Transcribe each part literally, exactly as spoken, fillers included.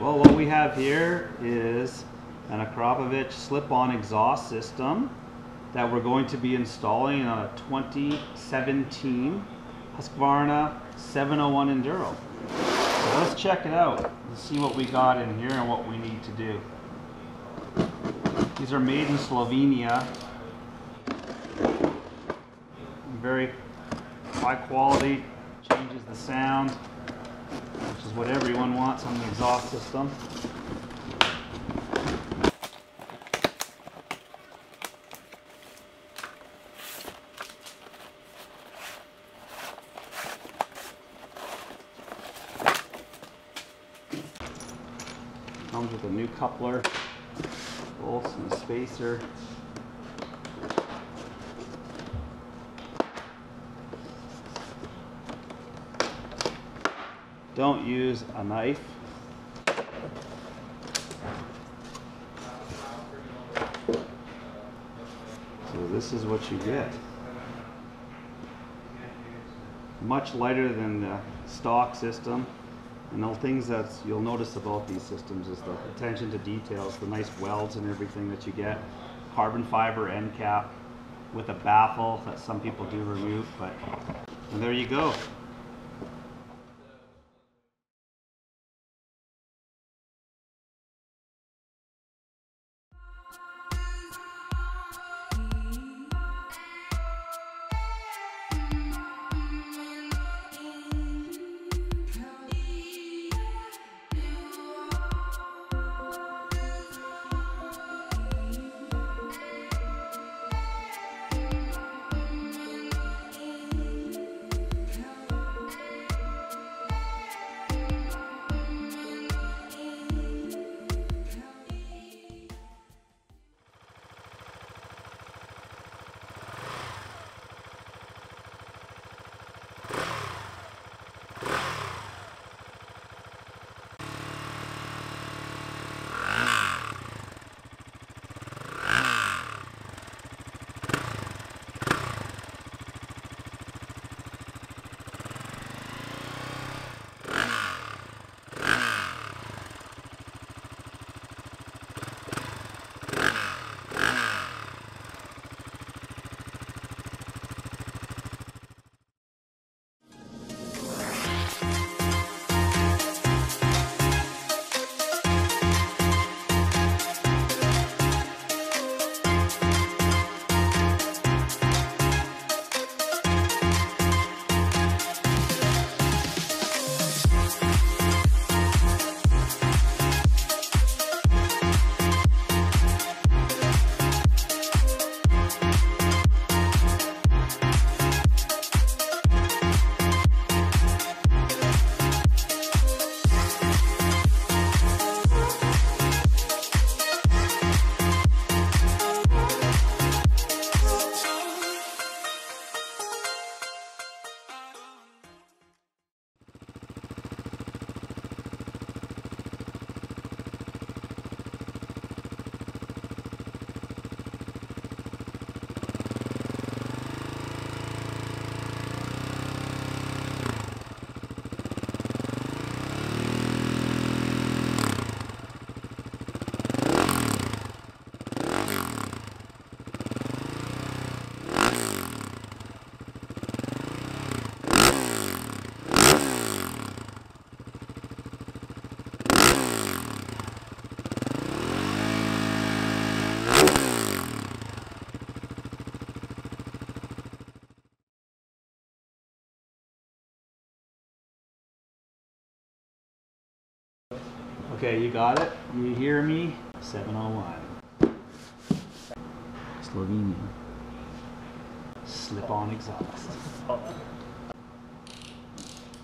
Well, what we have here is an Akrapovic slip-on exhaust system that we're going to be installing on a twenty seventeen Husqvarna seven oh one Enduro. So let's check it out and see what we got in here and what we need to do. These are made in Slovenia. Very high quality, changes the sound, which is what everyone wants on the exhaust system. Comes with a new coupler, bolts and a spacer. Don't use a knife. So this is what you get. Much lighter than the stock system. And the things that you'll notice about these systems is the attention to details, the nice welds and everything that you get. Carbon fiber end cap with a baffle that some people do remove, but and there you go. Okay, you got it? You hear me? seven oh one. Slovenia. Slip-on exhaust.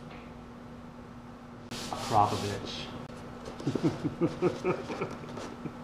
Akrapovic.